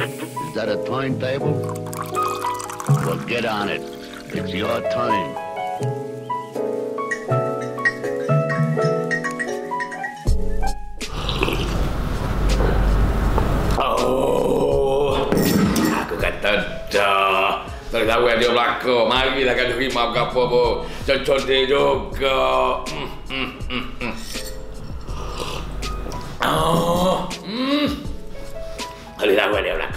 Is that a timetable? Well, get on it. It's your time. Oh, aku kata dah. Tak tahu yang dia berlaku. Marilah kan rimau ke apa pun. Cocok dia juga. Oh, tak tahu yang dia berlaku.